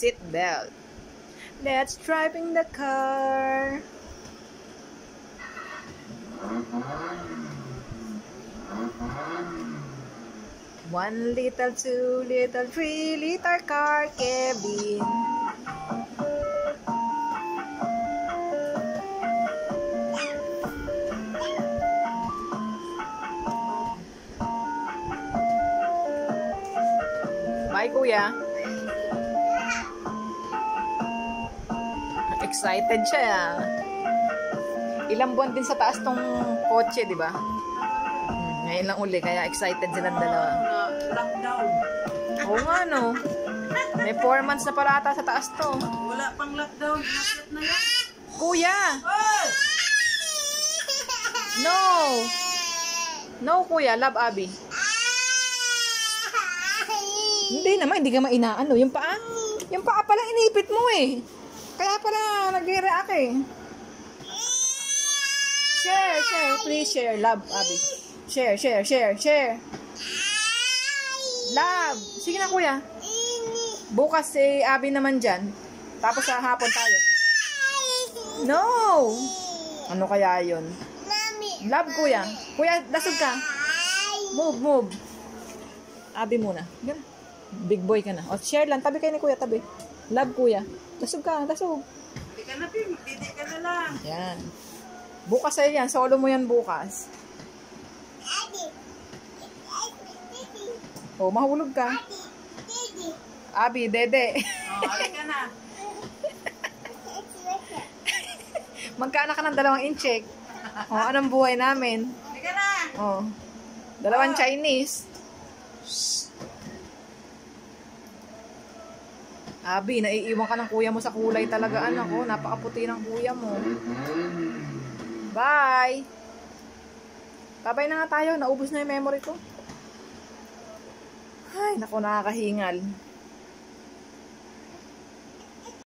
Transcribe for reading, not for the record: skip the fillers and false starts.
seat belt. Let's drive in the car. One little, 2 little, 3 liter car, Kevin. Bye, kuya. Excited siya. Ilang buwan din sa taas tong kotse, di ba? Ngayon lang uli, kaya excited silang dalawa. Lockdown. Oo nga, no? May 4 months na pala ata sa taas to. Wala pang lockdown. Nasat na yan. Kuya! Oh! No! No, kuya. Love, Abby. Hindi naman, hindi ka mainaano. Yung paa pala inipit mo eh. Kaya pala nag-react eh. Share. Please share. Love, Abby. Share. Love. Sige na, kuya. Bukas si Abby naman dyan. Tapos sa hapon tayo. No! Ano kaya yun? Love, kuya. Kuya, lasog ka. Move. Abby muna. Ganun. Big boy ka na. O, share lang. Tabi kayo ni kuya, tabi. Love, kuya. Lasog ka. Hindi ka na, Pim. Hindi ka na lang. Yan. Bukas sa'yo yan. Solo mo yan bukas. O, mahulog ka. Abby, dede. Oh, ali ka na. Magkaanak ka ng 2 incheck. O, anong buhay namin? Ali ka na. O, 2 Chinese. Abby, naiiwan ka ng kuya mo sa kulay talaga, anak ko. Napakaputi ng kuya mo. Bye! Babay na nga tayo. Naubos na yung memory ko. Ay, naku, nakakahingal.